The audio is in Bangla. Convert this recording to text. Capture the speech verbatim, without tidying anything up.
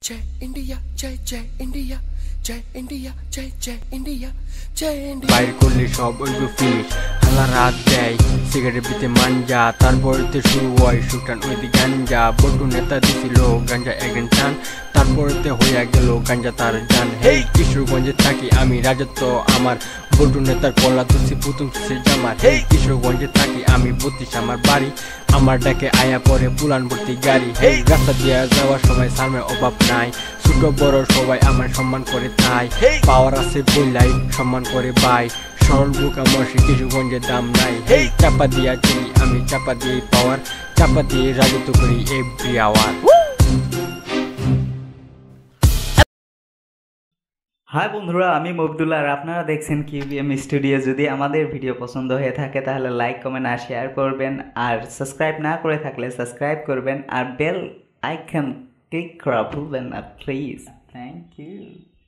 जय इंडिया जय जय इंडिया जय इंडिया जय जय इंडिया जय इंडिया বাইর করলে সব ওই ফিস হালা রাত দেয় সিগারেট পিতে মাঞ্জা তারপরতে শুরু হয় সুটান ওই দি গাঞ্জা বড় নেতা দিছিল গাঞ্জা একদিন টান তারপরতে হইয়া গেল গাঞ্জা তার জান হেই কিশোরগঞ্জে থাকি আমি রাজত্ব আমার বড় নেতার কলা তুলসি পুতুম সে জামার হেই কিশোরগঞ্জে থাকি আমি বত্রিশ আমার বাড়ি আমার ডাকে আয়া পরে পুলান ভর্তি গাড়ি হেই রাস্তা দিয়ে যাওয়ার সময় সামনে অভাব নাই ছোট বড় সবাই আমার সম্মান করে তাই পাওয়ার আছে বললাই সম্মান করে ভাই সরল বুক আমার কিশোরগঞ্জের দাম নাই হেই চাপা দিয়া চলি আমি চাপা দিয়ে পাওয়ার চাপা দিয়ে রাজত্ব করি এভরি আওয়ার। হাই বন্ধুরা, আমি মবদুল্লাহ আর আপনারা দেখছেন কিউবিএম স্টুডিও। যদি আমাদের ভিডিও পছন্দ হয়ে থাকে তাহলে লাইক কমেন্ট আর শেয়ার করবেন, আর সাবস্ক্রাইব না করে থাকলে সাবস্ক্রাইব করবেন, আর বেল আইকন ক্লিক করা ভুলবেন না প্লিজ। Thank you.